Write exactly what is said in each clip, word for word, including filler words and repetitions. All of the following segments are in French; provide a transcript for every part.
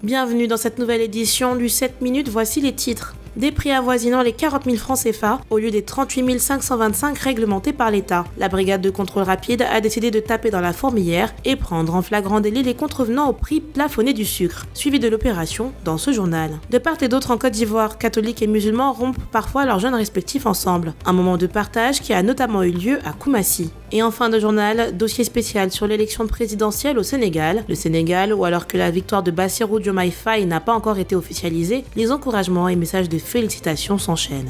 Bienvenue dans cette nouvelle édition du sept minutes, voici les titres. Des prix avoisinant les quarante mille francs C F A au lieu des trente-huit mille cinq cent vingt-cinq réglementés par l'État. La brigade de contrôle rapide a décidé de taper dans la fourmilière et prendre en flagrant délit les contrevenants au prix plafonné du sucre, suivi de l'opération dans ce journal. De part et d'autre en Côte d'Ivoire, catholiques et musulmans rompent parfois leurs jeûnes respectifs ensemble. Un moment de partage qui a notamment eu lieu à Koumassi. Et en fin de journal, dossier spécial sur l'élection présidentielle au Sénégal. Le Sénégal, où alors que la victoire de Bassirou Diomaye Faye n'a pas encore été officialisée, les encouragements et messages de félicitations s'enchaînent.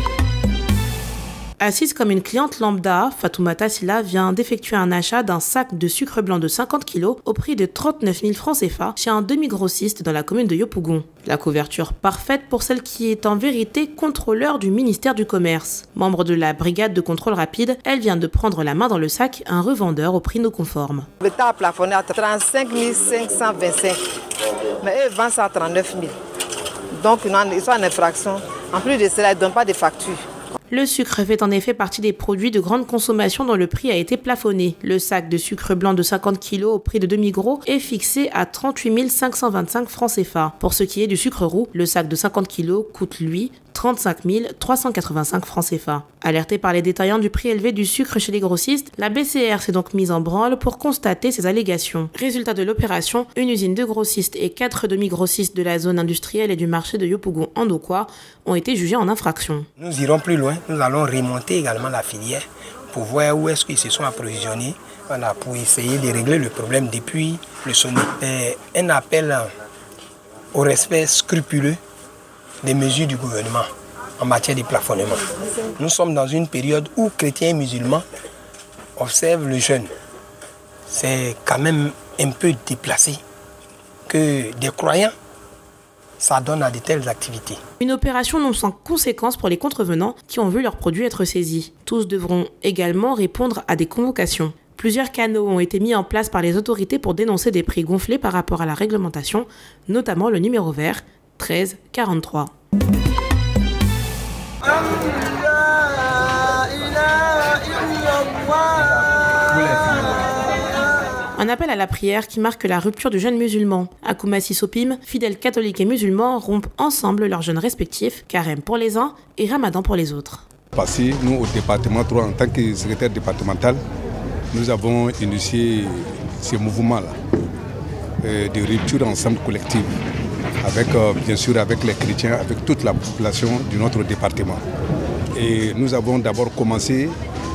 Assise comme une cliente lambda, Fatoumata Silla vient d'effectuer un achat d'un sac de sucre blanc de cinquante kilos au prix de trente-neuf mille francs C F A chez un demi-grossiste dans la commune de Yopougon. La couverture parfaite pour celle qui est en vérité contrôleur du ministère du Commerce. Membre de la brigade de contrôle rapide, elle vient de prendre la main dans le sac un revendeur au prix non conforme. L'État a plafonné à trente-cinq mille cinq cent vingt-cinq, mais eux vendent ça à trente-neuf mille. Donc ils sont en infraction. En plus de cela, ils ne donnent pas de facture. Le sucre fait en effet partie des produits de grande consommation dont le prix a été plafonné. Le sac de sucre blanc de cinquante kilos au prix de demi-gros est fixé à trente-huit mille cinq cent vingt-cinq francs C F A. Pour ce qui est du sucre roux, le sac de cinquante kilos coûte lui trente-cinq mille trois cent quatre-vingt-cinq francs C F A. Alertée par les détaillants du prix élevé du sucre chez les grossistes, la B C R s'est donc mise en branle pour constater ces allégations. Résultat de l'opération, une usine de grossistes et quatre demi-grossistes de la zone industrielle et du marché de Yopougon-Andokwa ont été jugés en infraction. Nous irons plus loin, nous allons remonter également la filière pour voir où est-ce qu'ils se sont approvisionnés, voilà, pour essayer de régler le problème depuis le sommet. Un appel au respect scrupuleux des mesures du gouvernement en matière de plafonnement. Nous sommes dans une période où chrétiens et musulmans observent le jeûne. C'est quand même un peu déplacé que des croyants s'adonnent à de telles activités. Une opération non sans conséquences pour les contrevenants qui ont vu leurs produits être saisis. Tous devront également répondre à des convocations. Plusieurs canaux ont été mis en place par les autorités pour dénoncer des prix gonflés par rapport à la réglementation, notamment le numéro vert treize quarante-trois. Un appel à la prière qui marque la rupture du jeûne musulman. À Koumassi-Sopim, fidèles catholiques et musulmans rompent ensemble leurs jeûnes respectifs, carême pour les uns et ramadan pour les autres. Passé, nous au département trois, en tant que secrétaire départemental, nous avons initié ce mouvement-là euh, de rupture ensemble collective, avec euh, bien sûr avec les chrétiens, avec toute la population de notre département. Et nous avons d'abord commencé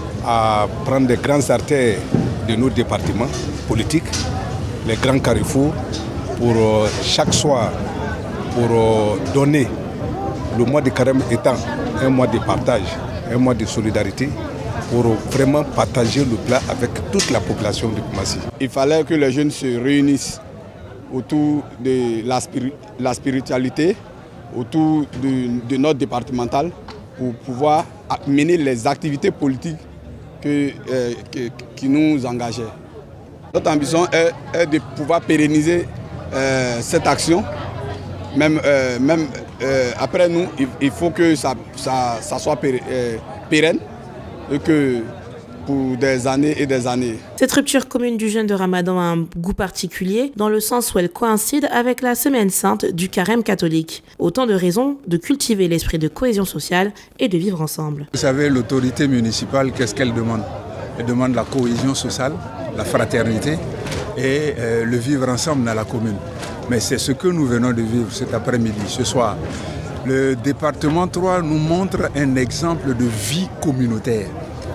à prendre les grandes artères de nos départements politiques, les grands carrefours, pour euh, chaque soir, pour euh, donner le mois de carême étant un mois de partage, un mois de solidarité, pour vraiment partager le plat avec toute la population de Koumassi. Il fallait que les jeunes se réunissent autour de la, spiri la spiritualité, autour de, de notre départemental, pour pouvoir mener les activités politiques que, euh, que, qui nous engageaient. Notre ambition est, est de pouvoir pérenniser euh, cette action. Même, euh, même euh, après nous, il, il faut que ça, ça, ça soit pérenne, euh, pérenne et que pour des années et des années. Cette rupture commune du jeûne de Ramadan a un goût particulier dans le sens où elle coïncide avec la semaine sainte du carême catholique. Autant de raisons de cultiver l'esprit de cohésion sociale et de vivre ensemble. Vous savez, l'autorité municipale, qu'est-ce qu'elle demande? Elle demande la cohésion sociale, la fraternité et euh, le vivre ensemble dans la commune. Mais c'est ce que nous venons de vivre cet après-midi, ce soir. Le département trois nous montre un exemple de vie communautaire.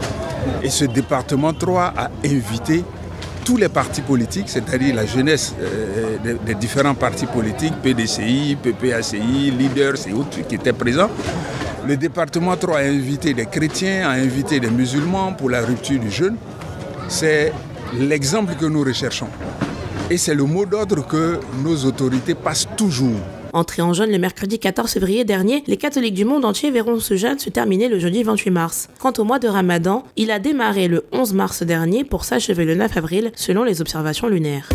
Et ce département trois a invité tous les partis politiques, c'est-à-dire la jeunesse euh, des, des différents partis politiques, P D C I, P P A C I, Leaders et autres qui étaient présents. Le département trois a invité des chrétiens, a invité des musulmans pour la rupture du jeûne. C'est l'exemple que nous recherchons. Et c'est le mot d'ordre que nos autorités passent toujours. Entrés en jeûne le mercredi quatorze février dernier, les catholiques du monde entier verront ce jeûne se terminer le jeudi vingt-huit mars. Quant au mois de Ramadan, il a démarré le onze mars dernier pour s'achever le neuf avril selon les observations lunaires.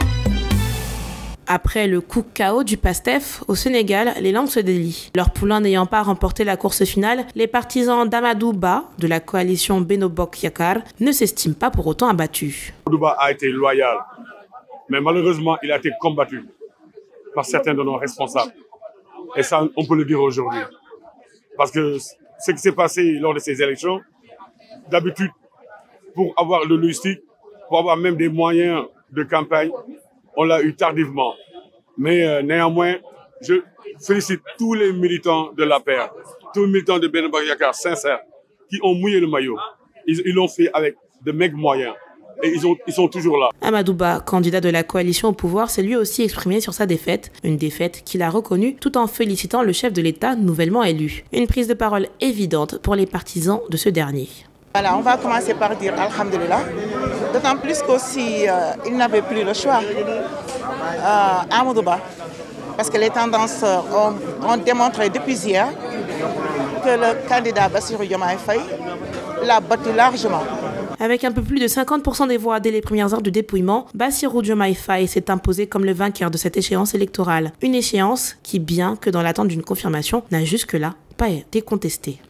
Après le coup K O du Pastef, au Sénégal, les langues se délient. Leur poulain n'ayant pas remporté la course finale, les partisans d'Amadou Ba, de la coalition Benno Bokk Yakaar, ne s'estiment pas pour autant abattus. Amadou Ba a été loyal, mais malheureusement, il a été combattu. par certains de nos responsables. Et ça, on peut le dire aujourd'hui. Parce que ce qui s'est passé lors de ces élections, d'habitude, pour avoir le logistique, pour avoir même des moyens de campagne, on l'a eu tardivement. Mais euh, néanmoins, je félicite tous les militants de l'A P R, tous les militants de Benno Bokk Yakaar sincères, qui ont mouillé le maillot. Ils l'ont fait avec de maigres moyens. Et ils, ont, ils sont toujours là. Amadou Ba, candidat de la coalition au pouvoir, s'est lui aussi exprimé sur sa défaite. Une défaite qu'il a reconnue tout en félicitant le chef de l'État nouvellement élu. Une prise de parole évidente pour les partisans de ce dernier. Voilà, on va commencer par dire Alhamdulillah. D'autant plus qu'aussi, euh, il n'avait plus le choix. Euh, Amadou Ba, parce que les tendances ont, ont démontré depuis hier que le candidat Bassirou Diomaye Faye l'a battu largement. Avec un peu plus de cinquante pour cent des voix dès les premières heures du dépouillement, Bassirou Diomaye Faye s'est imposé comme le vainqueur de cette échéance électorale. Une échéance qui, bien que dans l'attente d'une confirmation, n'a jusque-là pas été contestée.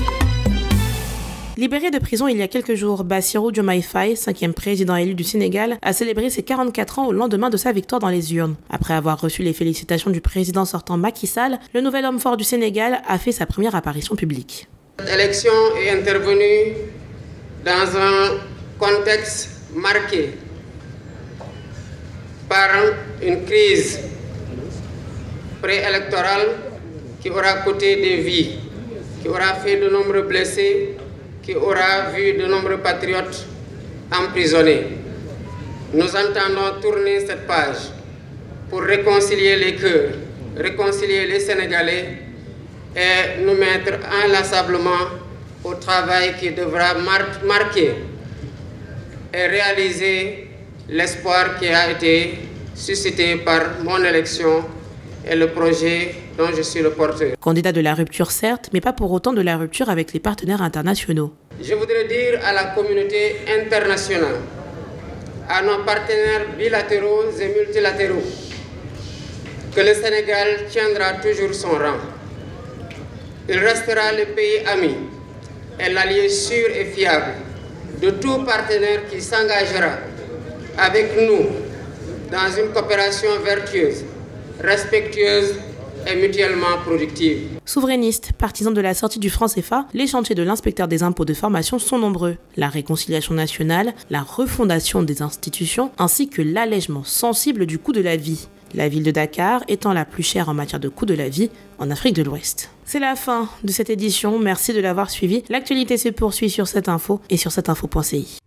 Libéré de prison il y a quelques jours, Bassirou Diomaye Faye, cinquième président élu du Sénégal, a célébré ses quarante-quatre ans au lendemain de sa victoire dans les urnes. Après avoir reçu les félicitations du président sortant Macky Sall, le nouvel homme fort du Sénégal a fait sa première apparition publique. Cette élection est intervenue dans un contexte marqué par une crise préélectorale qui aura coûté des vies, qui aura fait de nombreux blessés, qui aura vu de nombreux patriotes emprisonnés. Nous entendons tourner cette page pour réconcilier les cœurs, réconcilier les Sénégalais et nous mettre inlassablement au travail qui devra mar marquer et réaliser l'espoir qui a été suscité par mon élection et le projet dont je suis le porteur. Candidat de la rupture certes, mais pas pour autant de la rupture avec les partenaires internationaux. Je voudrais dire à la communauté internationale, à nos partenaires bilatéraux et multilatéraux, que le Sénégal tiendra toujours son rang. Il restera le pays ami et l'allié sûr et fiable de tout partenaire qui s'engagera avec nous dans une coopération vertueuse, respectueuse et mutuellement productive. Souverainistes, partisans de la sortie du franc C F A, les chantiers de l'inspecteur des impôts de formation sont nombreux. La réconciliation nationale, la refondation des institutions, ainsi que l'allègement sensible du coût de la vie. La ville de Dakar étant la plus chère en matière de coût de la vie en Afrique de l'Ouest. C'est la fin de cette édition, merci de l'avoir suivi. L'actualité se poursuit sur cette info et sur cette info point C I.